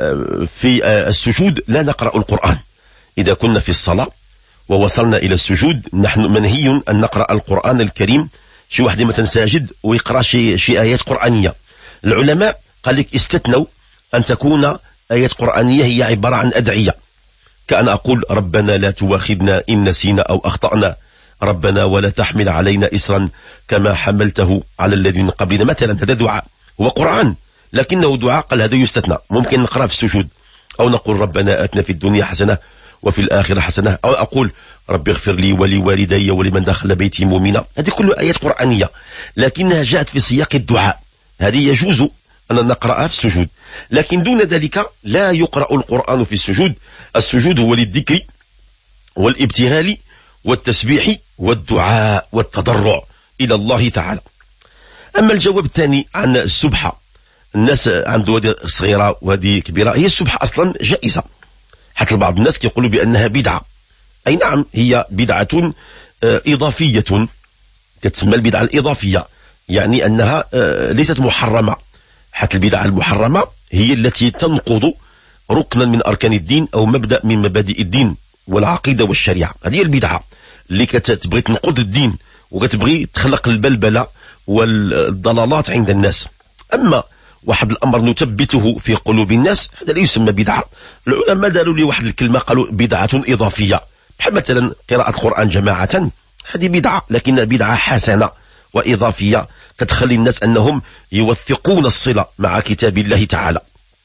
في السجود لا نقرأ القرآن. إذا كنا في الصلاة ووصلنا إلى السجود نحن منهي أن نقرأ القرآن الكريم. شي واحد مثلا ساجد ويقرأ شي آيات قرآنية، العلماء قال لك استثنوا أن تكون آيات قرآنية هي عبارة عن أدعية، كأن أقول ربنا لا تواخذنا إن نسينا أو أخطأنا، ربنا ولا تحمل علينا إسرا كما حملته على الذين من قبلنا مثلا. هذا دعاء هو قرآن لكنه دعاء، قال هذا يستثنى، ممكن نقرأ في السجود. أو نقول ربنا آتنا في الدنيا حسنة وفي الآخرة حسنة، أو أقول ربي اغفر لي ولوالدي ولمن دخل بيتي مؤمنا. هذه كلها آيات قرآنية لكنها جاءت في سياق الدعاء، هذه يجوز أن نقرأها في السجود. لكن دون ذلك لا يقرأ القرآن في السجود. السجود هو للذكر والابتهال والتسبيح والدعاء والتضرع إلى الله تعالى. أما الجواب الثاني عن السبحة، الناس عنده هذه صغيرة وهذه كبيرة. هي السبحة أصلا جائزة، حتى بعض الناس يقولوا بأنها بدعة. أي نعم هي بدعة إضافية، تسمى البدعة الإضافية، يعني أنها ليست محرمة. حتى البدعة المحرمة هي التي تنقض ركنا من أركان الدين أو مبدأ من مبادئ الدين والعقيدة والشريعة. هذه البدعة اللي كتبغي تنقض الدين وكتبغي تخلق البلبلة والضلالات عند الناس. أما واحد الأمر نثبته في قلوب الناس هذا لا يسمى بدعة. العلماء داروا لي واحد الكلمة قالوا بدعة إضافية، بحال مثلا قراءة القرآن جماعة، هذه بدعة لكنها بدعة حسنة وإضافية كتخلي الناس أنهم يوثقون الصلة مع كتاب الله تعالى،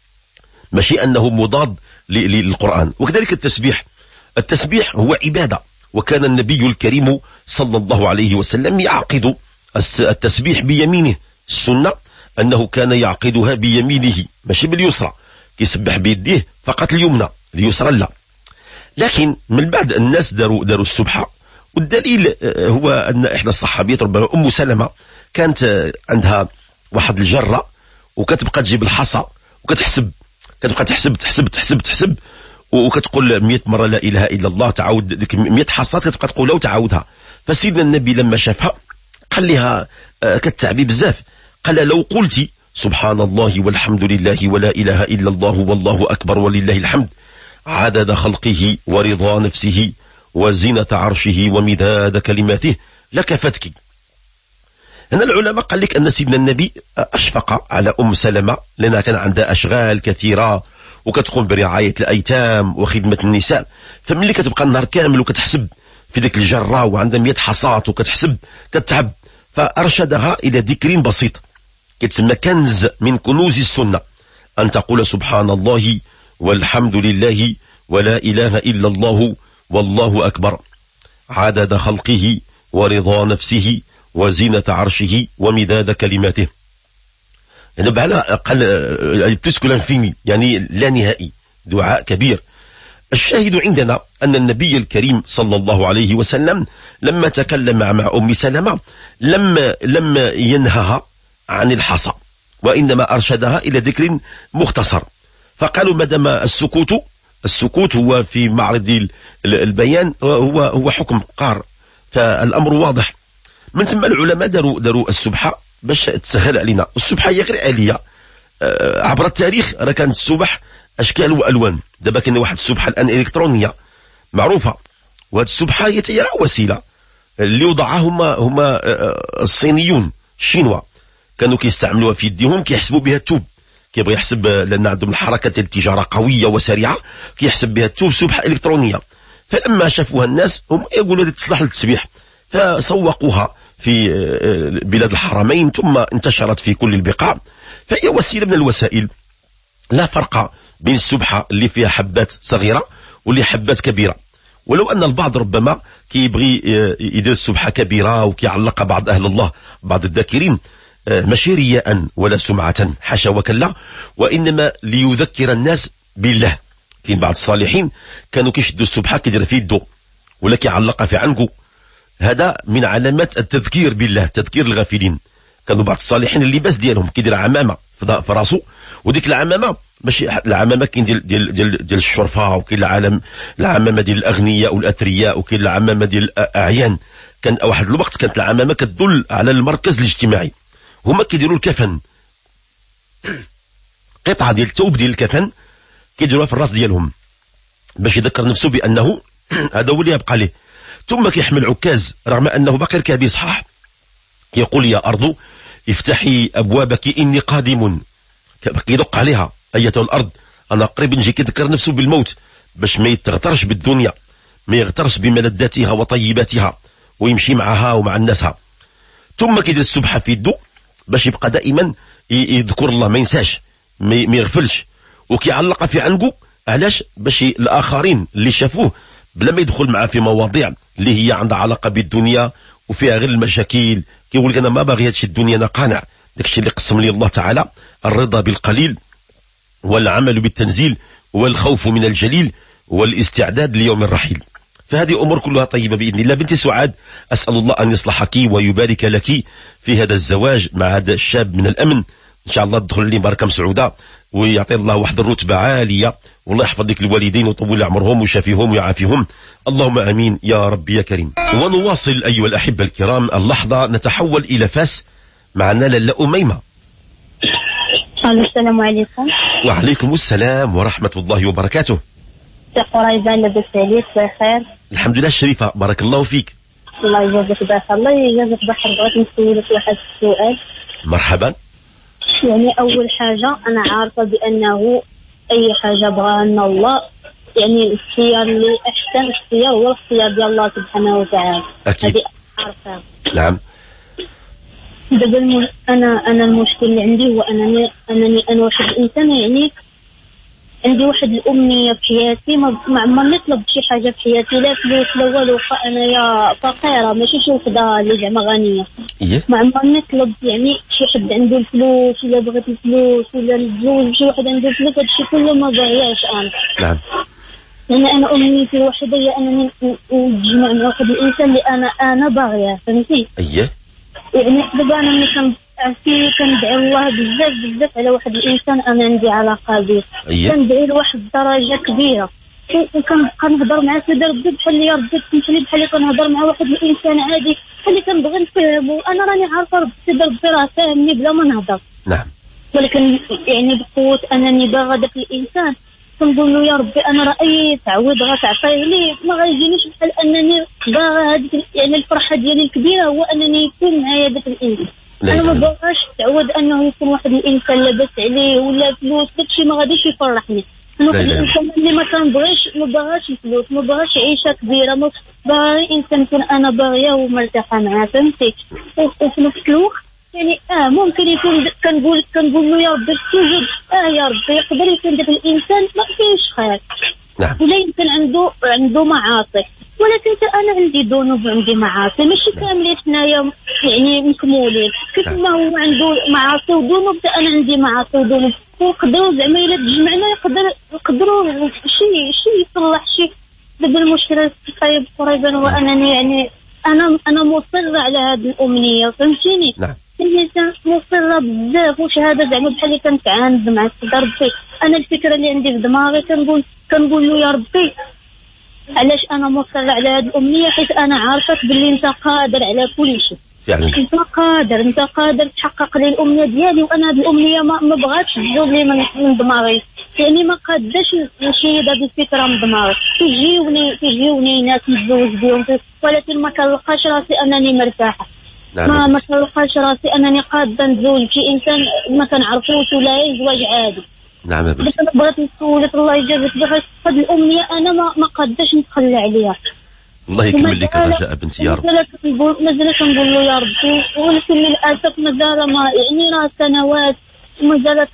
ماشي أنه مضاد للقرآن. وكذلك التسبيح هو عبادة، وكان النبي الكريم صلى الله عليه وسلم يعقد التسبيح بيمينه. السنة أنه كان يعقدها بيمينه ماشي باليسرى، كيسبح بيديه فقط اليسرى لا. لكن من بعد الناس داروا السبحة، والدليل هو أن إحدى الصحابيات ربما أم سلمة كانت عندها واحد الجرة وكتبقى تجيب الحصى وكتحسب، كتبقى تحسب وكتقول 100 مرة لا إله إلا الله، تعاود ديك 100 حصات كتبقى تقولها وتعاودها. فسيدنا النبي لما شافها قال لها كتعبي بزاف، قال لو قلت سبحان الله والحمد لله ولا إله إلا الله والله أكبر ولله الحمد عدد خلقه ورضا نفسه وزينة عرشه ومداد كلماته لكفتك. هنا العلماء قال لك أن سيدنا النبي أشفق على أم سلمة لأنها كان عندها أشغال كثيرة وكتقوم برعاية الأيتام وخدمة النساء، فملي كتبقى النهار كامل وكتحسب في ذيك الجرة وعندها 100 حصات وكتحسب كتعب، فأرشدها إلى ذكر بسيط كتسمى كنز من كنوز السنة، أن تقول سبحان الله والحمد لله ولا إله إلا الله والله أكبر عدد خلقه ورضا نفسه وزينة عرشه ومداد كلماته. يعني بحال قال بلسكو لانفيني، يعني لا نهائي، دعاء كبير. الشاهد عندنا أن النبي الكريم صلى الله عليه وسلم لما تكلم مع أم سلمة لم ينهها عن الحصى، وإنما أرشدها إلى ذكر مختصر. فقالوا مدام السكوت هو في معرض البيان هو حكم قار، فالأمر واضح. من ثم العلماء داروا السبحة باش تسهل علينا. السبحة هي غير آلية، عبر التاريخ راه كانت السبح أشكال وألوان. دابا كاين واحد السبحة الآن إلكترونية معروفة، وهذه السبحة هي وسيلة اللي وضعها هما الصينيون الشينوا، كانوا كيستعملوها في يديهم كيحسبوا بها التوب، كيبغي يحسب لأن عندهم الحركة التجارة قوية وسريعة كيحسب بها التوب سبحة إلكترونية. فلما شافوها الناس هم يقولوا هذه تصلح للتسبيح، فسوقوها في بلاد الحرمين ثم انتشرت في كل البقاع. فهي وسيلة من الوسائل، لا فرق بين السبحة اللي فيها حبات صغيرة واللي حبات كبيرة. ولو أن البعض ربما كيبغي يدير السبحة كبيرة وكيعلق بعض أهل الله بعض الذاكرين ماشي رياء ولا سمعة، حاشا وكلا، وإنما ليذكر الناس بالله. كاين بعض الصالحين كانوا كيشدوا السبحة كيدير في يده ولا كيعلقها في عنقه، هذا من علامات التذكير بالله، تذكير الغافلين. كانوا بعض الصالحين اللباس ديالهم كيدير عمامه في راسو، وديك العمامه ماشي العمامه كاين ديال الشرفاء، وكاين العمامه ديال الاغنياء والاثرياء، وكاين العمامه ديال الاعيان. كان واحد الوقت كانت العمامه كتدل على المركز الاجتماعي. هما كيديروا الكفن، قطعه ديال الثوب ديال الكفن كيديروها في الراس ديالهم باش يذكر نفسه بانه هذا هو اللي يبقى ليه. ثم كيحمل عكاز رغم انه باقي ركابي صحاح، يقول يا ارض افتحي ابوابك اني قادم، كيدق عليها ايتها الارض انا قريب نجي. كيذكر نفسه بالموت باش ما يتغترش بالدنيا، ما يغترش بملذاتها وطيباتها، ويمشي معها ومع الناسها. ثم كيدير السبحه في يده باش يبقى دائما يذكر الله، ما ينساش، ما يغفلش، وكيعلق في عنقه. علاش؟ باش الاخرين اللي شافوه بلا ما يدخل معاه في مواضيع اللي هي عندها علاقه بالدنيا وفيها غير المشاكل، كيقول لك انا ما باغي هادشي الدنيا، انا قانع. داكشي اللي قسم لي الله تعالى، الرضا بالقليل والعمل بالتنزيل والخوف من الجليل والاستعداد ليوم الرحيل. فهذه امور كلها طيبه باذن الله. بنتي سعاد، اسال الله ان يصلحك ويبارك لك في هذا الزواج مع هذا الشاب من الامن، ان شاء الله تدخل لي بركه مسعوده، ويعطي الله واحد الرتبه عاليه، والله يحفظ لك الوالدين ويطول عمرهم ويشافيهم ويعافيهم، اللهم امين يا رب يا كريم. ونواصل ايها الاحبه الكرام اللحظه، نتحول الى فاس. معنا لاله اميمه. السلام عليكم. وعليكم السلام ورحمه الله وبركاته. قريبا لاباس عليك بخير؟ الحمد لله الشريفه، بارك الله فيك. الله يجازيك بخير. الله يجازيك بخير. بغيت نسولك واحد السؤال. مرحبا. يعني اول حاجه انا عارفه بانه اي حاجه بغاها لنا الله، يعني الاختيار اللي احسن اختيار هو الاختيار ديال الله سبحانه وتعالى. اكيد. هذه عارفه. نعم. دابا انا المشكل اللي عندي هو انا واحد الانسان، يعني عندي واحد الامنيه في حياتي، ما عمرني طلبت شي حاجه في حياتي، لا فلوس لا والو. انا يا فقيره ماشي شي وحده اللي زعما غنيه. ما عمرني طلبت يعني شي حد عنده الفلوس، ولا بغيت الفلوس، ولا نتزوج شي واحد عنده الفلوس. هادشي كله ما باغياش انا. نعم. لان انا امنيتي الوحيده هي انني نتجمع مع واحد الانسان اللي انا باغياه، فهمتي؟ اييه. يعني دابا انا ملي كندعي الله بزاف على واحد الانسان انا عندي علاقه به. كندعي لواحد الدرجه كبيره، وكنبقى نهضر مع سيدي ربي بحال يا ربي تسمح لي بحال كنهضر مع واحد الانسان عادي، بحال كنبغي نفهمو. انا راني عارفه سيدي ربي راه فاهمني بلا ما نهضر. نعم. ولكن يعني بقوه انني باغا داك الانسان، كنقول له يا ربي انا راه اي تعويض غتعطيه لي ما غيجينيش بحال انني باغا هذيك يعني الفرحه ديالي الكبيره هو انني يكون معايا داك الانسان. انا ما باغاش تعود انه يكون واحد الانسان لاباس عليه ولا فلوس، داكشي ما غاديش يفرحني. انا واحد الانسان اللي ما كنبغيش، ما باغاش الفلوس، ما باغاش عيشه كبيره، ما باغي انسان يكون انا باغيه ومرتاحه معاه، فهمتي؟ وفي نفس الوقت يعني ممكن يكون كنقول له يا ربي توجد يا ربي يقدر يكون داك الانسان ما فيهش خير. نعم. ولا يمكن عنده معاصي، ولكن انا عندي ذنوب وعندي معاصي، ماشي كاملين حنايا يعني مكمولين. كيف ما هو عنده معاصي وذنوب، انا عندي معاصي وذنوب، ونقدروا زعما الا تجمعنا نقدروا شي يصلح شي. دابا المشكله طيب قريبا هو انني يعني انا مصره على هذه الامنيه، فهمتيني؟ نعم. الانسان مصره بزاف، وشهاده زعما بحال كنتعاند مع سيدي ربي. انا الفكره اللي عندي في دماغي كنقول له يا ربي علاش انا مصره على هذه الامنيه، حيت انا عارفك باللي انت قادر على كل شيء. يعني انت قادر تحقق لي الامنيه ديالي، وانا هذه الامنيه ما بغاتش تزول لي من دماغي، يعني ما قادش نشيد هذه الفكره من دماغي. تجيوني ناس نتزوج بهم، ولكن ما كنلقاش راسي انني مرتاحه. نعم. ما كنلقاش راسي انني قاده نتزوج بشي انسان ما كنعرفوش ولا زواج عادي. نعم. بس انا بغيت نسولك الله يجازيك بخير، هذه الامنيه انا ما قادش نتخلى عليها. الله يكمل لك الرجاء بنتي يا رب. مازال كنقول له يا ربي، ولكن للاسف مازال ما يعني راه سنوات مازال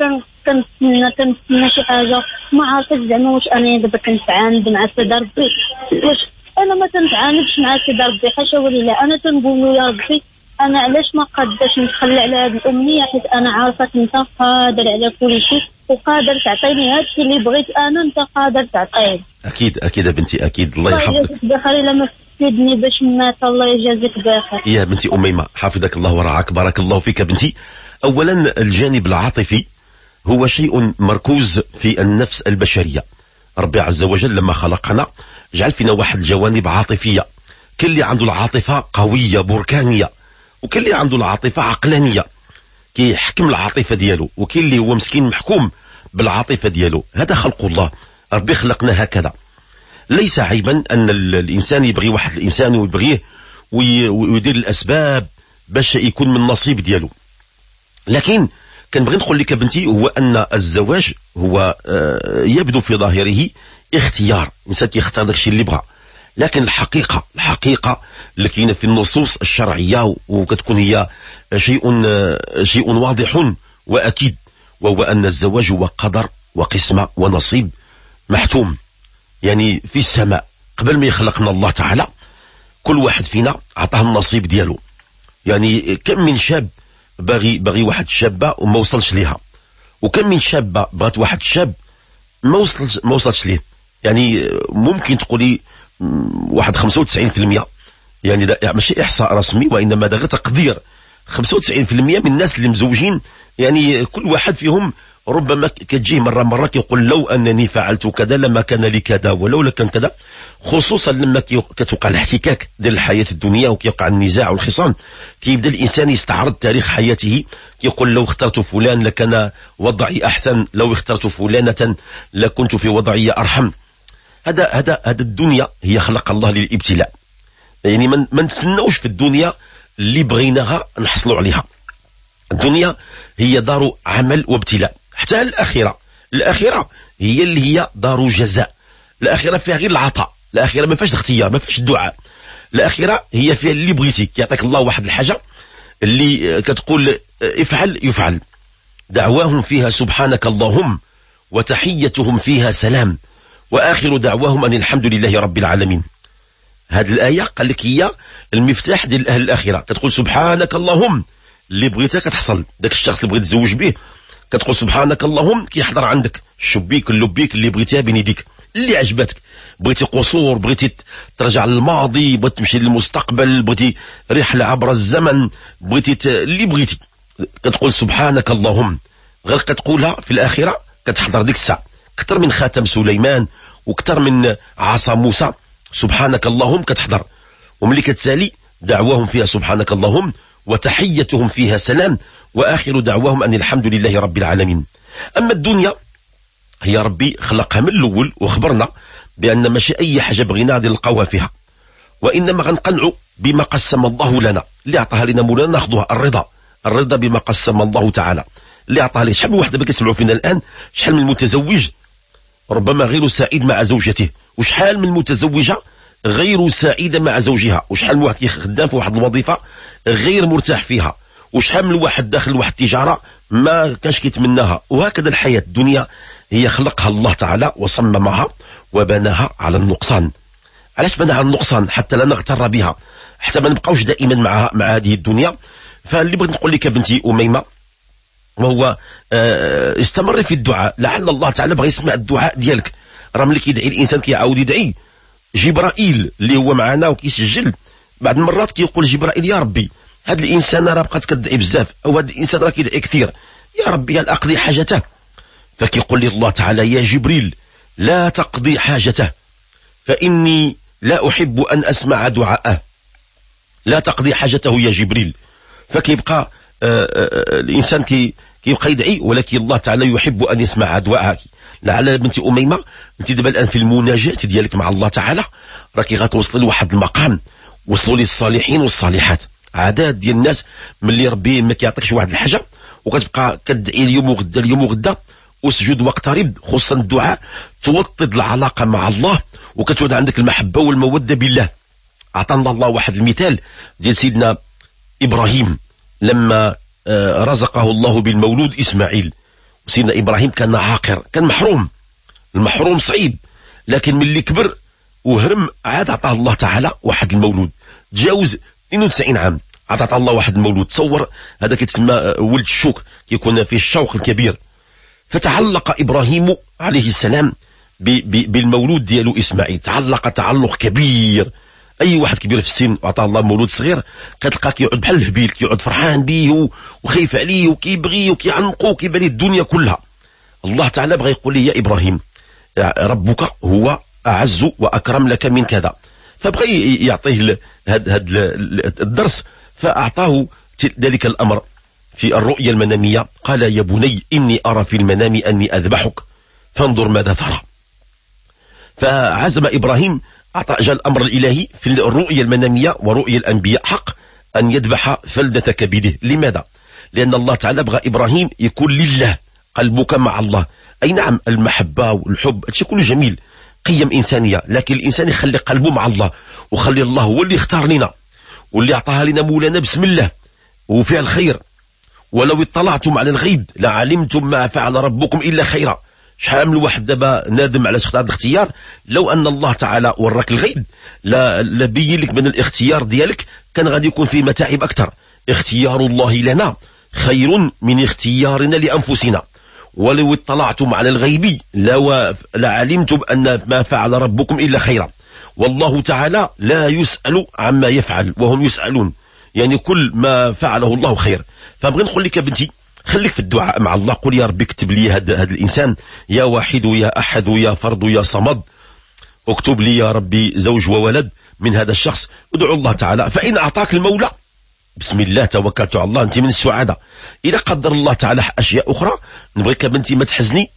كنتسنى شي حاجه. ما عرفتش زعما واش انا دابا كنتعاند مع سيدي ربي، واش انا ما كنتعاندش مع سيدي ربي، حاشا ولله. انا كنقول له يا ربي انا علاش ما قادش نتخلى على هذه الامنيه، حيت انا عارفه انت قادر على كل شيء، وقادر تعطيني هذا الشيء اللي بغيت انا، انت قادر تعطيني. اكيد يا بنتي، اكيد. الله يحفظك. بخير. سيدني باش مات، الله يجازيك بخير. يا بنتي أميمة حفظك الله ورعاك، بارك الله فيك بنتي. أولا الجانب العاطفي هو شيء مركوز في النفس البشرية. ربي عز وجل لما خلقنا جعل فينا واحد الجوانب عاطفية، كل اللي عنده العاطفة قوية بركانية، وكل اللي عنده العاطفة عقلانية كيحكم العاطفة ديالو، وكل اللي هو مسكين محكوم بالعاطفة ديالو. هذا خلق الله، ربي خلقنا هكذا. ليس عيبا أن الإنسان يبغي واحد الإنسان ويبغيه ويدير الأسباب باش يكون من النصيب ديالو، لكن كنبغي نقول لك بنتي هو أن الزواج هو يبدو في ظاهره اختيار، الإنسان يختار داكشي اللي بغى، لكن الحقيقة اللي كاينه في النصوص الشرعية وكتكون هي شيء واضح وأكيد، وهو أن الزواج هو قدر وقسمة ونصيب محتوم، يعني في السماء قبل ما يخلقنا الله تعالى كل واحد فينا عطاه النصيب ديالو. يعني كم من شاب باغي واحد الشابة وما وصلش ليها، وكم من شابة بغات واحد الشاب ما وصلش ليه. يعني ممكن تقولي واحد 95%، يعني ماشي إحصاء رسمي وإنما ده غير تقدير، 95% من الناس اللي مزوجين يعني كل واحد فيهم ربما كتجيه مرة كيقول لو أنني فعلت كذا لما كان لي كذا ولولا كان كذا، خصوصا لما كتوقع الاحتكاك ديال الحياة الدنيا وكيوقع النزاع والخصام، كيبدا الإنسان يستعرض تاريخ حياته، كيقول لو اخترت فلان لكان وضعي أحسن، لو اخترت فلانة لكنت في وضعي أرحم. هذا الدنيا هي خلق الله للابتلاء، يعني ما نتسناوش في الدنيا اللي بغيناها نحصلوا عليها. الدنيا هي دار عمل وابتلاء، حتى الآخرة هي اللي هي دار جزاء. الآخرة فيها غير العطاء، الآخرة ما فيهاش الاختيار، ما فيهاش الدعاء. الآخرة هي فيها اللي بغيتي، كيعطيك الله واحد الحاجة اللي كتقول افعل يفعل. دعواهم فيها سبحانك اللهم وتحيتهم فيها سلام وآخر دعواهم أن الحمد لله رب العالمين. هذه الآية قال لك هي المفتاح ديال أهل الآخرة، كتقول سبحانك اللهم اللي بغيتها كتحصل، داك الشخص اللي بغيت تزوج به كتقول سبحانك اللهم كيحضر عندك الشبيك اللبيك اللي بغيتيها بين يديك اللي عجبتك، بغيتي قصور، بغيتي ترجع للماضي، بغيتي تمشي للمستقبل، بغيتي رحلة عبر الزمن، بغيتي اللي بغيتي كتقول سبحانك اللهم. غير كتقولها في الآخرة كتحضر ديك الساعة كتر من خاتم سليمان وكتر من عصا موسى، سبحانك اللهم كتحضر. وملي كتسالي دعواهم فيها سبحانك اللهم وتحيتهم فيها سلام وآخر دعواهم أن الحمد لله رب العالمين. أما الدنيا هي ربي خلقها من الأول وخبرنا بأن ماشي أي حاجة بغينا غادي نلقاوها فيها، وإنما غنقنعوا بما قسم الله لنا، اللي أعطاها لنا مولانا ناخذوها، الرضا بما قسم الله تعالى اللي أعطاها لي. شحال من واحد كيسمعوا فينا الآن، شحال من متزوج ربما غير سعيد مع زوجته، وشحال من متزوجة غير سعيدة مع زوجها، وشحال من واحد خدام في واحد الوظيفة غير مرتاح فيها، وشحال من واحد داخل واحد التجارة ما كانش كيتمناها. وهكذا الحياة الدنيا هي خلقها الله تعالى وصممها وبناها على النقصان. علاش بناها على النقصان؟ حتى لا نغتر بها، حتى ما نبقاوش دائما مع هذه الدنيا. فاللي بغيت نقول لك بنتي أميمة وهو استمر في الدعاء، لعل الله تعالى بغى يسمع الدعاء ديالك. راه ملي كيدعي الانسان كيعاود يدعي، جبرائيل اللي هو معنا وكيسجل بعض المرات كيقول جبرائيل يا ربي هذا الانسان راه بقات كتدعي بزاف، او هذا الانسان راه كيدعي كثير، يا ربي هل اقضي حاجته؟ فكيقول لي الله تعالى يا جبريل لا تقضي حاجته فاني لا احب ان اسمع دعاءه، لا تقضي حاجته يا جبريل. فكيبقى الانسان كيبقى يدعي، ولكن الله تعالى يحب ان يسمع دعائك. لعل بنتي أميمة انت دابا الان في المناجاة ديالك مع الله تعالى راكي غتوصلي لواحد المقام وصلوا لي الصالحين والصالحات، عادات ديال الناس ملي ربي ما كيعطيكش واحد الحاجه وكتبقى كتدعي اليوم وغدا وسجود واقترب، خصوصا الدعاء توطد العلاقه مع الله وكتولد عندك المحبه والموده بالله. اعطانا الله واحد المثال ديال سيدنا ابراهيم لما رزقه الله بالمولود اسماعيل. سيدنا إبراهيم كان عاقر، كان محروم، المحروم صعيب، لكن من اللي كبر وهرم عاد عطاه الله تعالى واحد المولود، تجاوز 92 عام عاد عطاه الله واحد المولود. تصور هذا كيتسمى ولد الشوك، كيكون فيه الشوق الكبير. فتعلق إبراهيم عليه السلام بالمولود ديالو إسماعيل، تعلق تعلق كبير. اي واحد كبير في السن وعطاه الله مولود صغير كتلقاه كيقعد بحال الهبيل، كيقعد فرحان بيه وخايف عليه وكيبغيه وكيعنقو وكيبان ليه الدنيا كلها. الله تعالى بغى يقول لي يا ابراهيم ربك هو اعز واكرم لك من كذا، فبغى يعطيه هذا الدرس، فاعطاه ذلك الامر في الرؤيا المناميه. قال يا بني اني ارى في المنام اني اذبحك فانظر ماذا ترى. فعزم ابراهيم، جاء الامر الالهي في الرؤيا المناميه ورؤيا الانبياء حق ان يذبح فلدة كبده. لماذا؟ لان الله تعالى بغى ابراهيم يكون لله، قلبك مع الله. اي نعم المحبه والحب هادشي كله جميل، قيم انسانيه، لكن الانسان يخلي قلبه مع الله، وخلي الله هو اللي اختار لنا واللي اعطاها لنا مولانا بسم الله وفيها الخير. ولو اطلعتم على الغيب لعلمتم ما فعل ربكم الا خيرا. شحال من الواحد دابا نادم على اختار الاختيار، لو ان الله تعالى وراك الغيب لا بين لك من الاختيار ديالك كان غادي يكون فيه متاعب اكثر. اختيار الله لنا خير من اختيارنا لانفسنا. ولو اطلعتم على الغيب لعلمتم ان ما فعل ربكم الا خيرا. والله تعالى لا يسأل عما يفعل وهم يسألون، يعني كل ما فعله الله خير. فبغي نقول لك يا بنتي خليك في الدعاء مع الله، قل يا ربي اكتب لي هذا الانسان، يا واحد يا احد يا فرد يا صمد، اكتب لي يا ربي زوج وولد من هذا الشخص. ادعو الله تعالى، فإن أعطاك المولى بسم الله توكلت على الله، أنت من السعادة. إذا قدر الله تعالى أشياء أخرى نبغيك بنتي ما تحزني،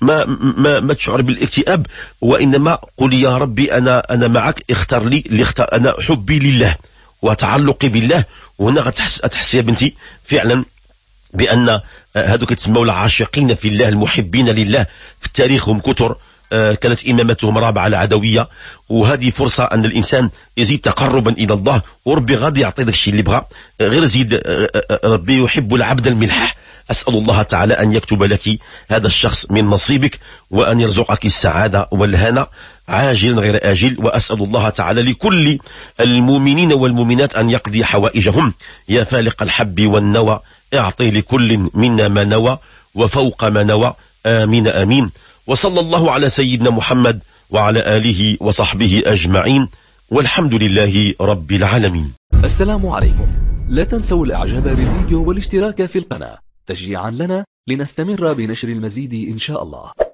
ما تشعر بالاكتئاب، وإنما قل يا ربي أنا معك، اختار لي اللي اختار. أنا حبي لله وتعلقي بالله، وهنا غتحس يا بنتي فعلا بأن هذوك يتسموا العاشقين في الله المحبين لله في التاريخ هم كثر. كانت إمامتهم رابعة العدوية، وهذه فرصة أن الإنسان يزيد تقربا إلى الله، وربي غادي يعطي داك الشيء اللي بغى. غير زيد، ربي يحب العبد الملحح. أسأل الله تعالى أن يكتب لك هذا الشخص من نصيبك، وأن يرزقك السعادة والهنا عاجلا غير آجل. وأسأل الله تعالى لكل المؤمنين والمؤمنات أن يقضي حوائجهم. يا فالق الحب والنوى اعطي لكل منا ما نوى وفوق ما نوى، آمين آمين. وصلى الله على سيدنا محمد وعلى آله وصحبه أجمعين، والحمد لله رب العالمين. السلام عليكم. لا تنسوا الإعجاب بالفيديو والاشتراك في القناة تشجيعا لنا لنستمر بنشر المزيد إن شاء الله.